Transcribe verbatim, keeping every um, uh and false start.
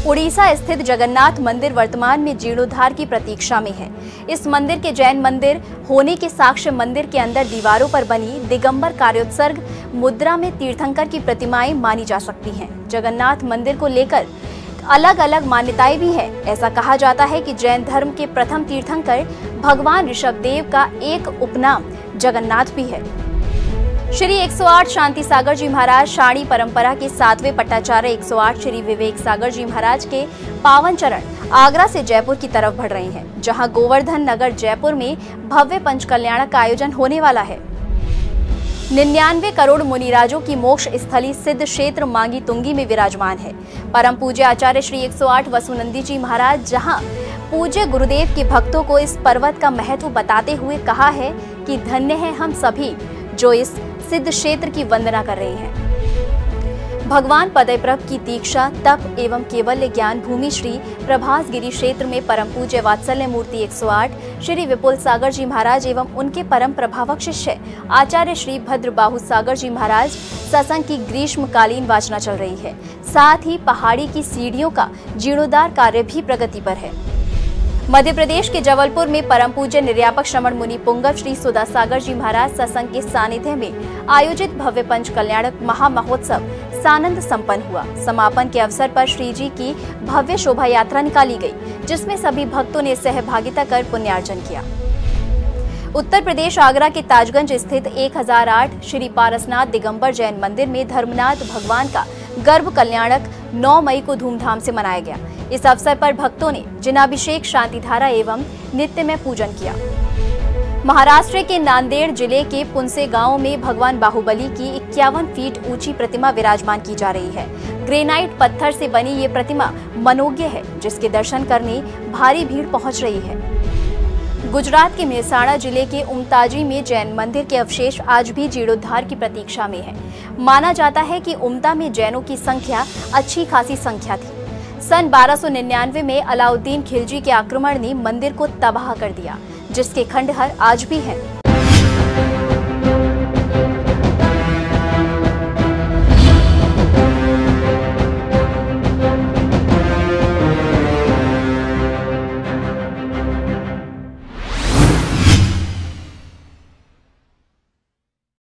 उड़ीसा स्थित जगन्नाथ मंदिर वर्तमान में जीर्णोद्धार की प्रतीक्षा में है। इस मंदिर के जैन मंदिर होने के साक्ष्य मंदिर के अंदर दीवारों पर बनी दिगंबर कार्योत्सर्ग मुद्रा में तीर्थंकर की प्रतिमाएं मानी जा सकती हैं। जगन्नाथ मंदिर को लेकर अलग अलग मान्यताएं भी है। ऐसा कहा जाता है कि जैन धर्म के प्रथम तीर्थंकर भगवान ऋषभदेव का एक उपनाम जगन्नाथ भी है। श्री एक सौ आठ शांति सागर जी महाराज शाणी परंपरा के सातवें पट्टाचार्य एक सौ आठ श्री विवेक सागर जी महाराज के पावन चरण आगरा से जयपुर की तरफ बढ़ रहे हैं, जहां गोवर्धन नगर जयपुर में भव्य पंच कल्याणक का आयोजन होने वाला है। निन्यानवे करोड़ मुनिराजों की मोक्ष स्थली सिद्ध क्षेत्र मांगी तुंगी में विराजमान है। परम पूज्य आचार्य श्री एक सौ आठ वसुनंदी जी महाराज जहां पूज्य गुरुदेव के भक्तों को इस पर्वत का महत्व बताते हुए कहा है कि धन्य है हम सभी जो इस सिद्ध क्षेत्र की वंदना कर रहे हैं। भगवान पदयप्रभ की दीक्षा तप एवं केवल्य ज्ञान भूमि श्री प्रभास गिरी क्षेत्र में परम पूज्य वात्सल्य मूर्ति एक सौ आठ श्री विपुल सागर जी महाराज एवं उनके परम प्रभावक शिष्य आचार्य श्री भद्रबाहु सागर जी महाराज सत्संग की ग्रीष्मकालीन वाचना चल रही है। साथ ही पहाड़ी की सीढ़ियों का जीर्णोद्धार कार्य भी प्रगति पर है। मध्य प्रदेश के जबलपुर में परम पूज्य निर्यापक श्रमण मुनि पुंगव श्री सुधा सागर जी महाराज सत्संग के सानिध्य में आयोजित भव्य पंच कल्याणक महा महोत्सव सानंद संपन्न हुआ। समापन के अवसर पर श्री जी की भव्य शोभा यात्रा निकाली गई, जिसमें सभी भक्तों ने सहभागिता कर पुण्यार्जन किया। उत्तर प्रदेश आगरा के ताजगंज स्थित एक हज़ार आठ श्री पारसनाथ दिगंबर जैन मंदिर में धर्मनाथ भगवान का गर्भ कल्याणक नौ मई को धूमधाम से मनाया गया। इस अवसर पर भक्तों ने जिनाभिषेक शांतिधारा एवं नित्य में पूजन किया। महाराष्ट्र के नांदेड़ जिले के पुनसे गांव में भगवान बाहुबली की इक्यावन फीट ऊंची प्रतिमा विराजमान की जा रही है। ग्रेनाइट पत्थर से बनी ये प्रतिमा मनोज्ञ है, जिसके दर्शन करने भारी भीड़ पहुंच रही है। गुजरात के मेहसाणा जिले के उमताजी में जैन मंदिर के अवशेष आज भी जीर्णोद्धार की प्रतीक्षा में है। माना जाता है कि उमता में जैनों की संख्या अच्छी खासी संख्या थी। सन बारह सौ निन्यानवे में अलाउद्दीन खिलजी के आक्रमण ने मंदिर को तबाह कर दिया, जिसके खंडहर आज भी हैं।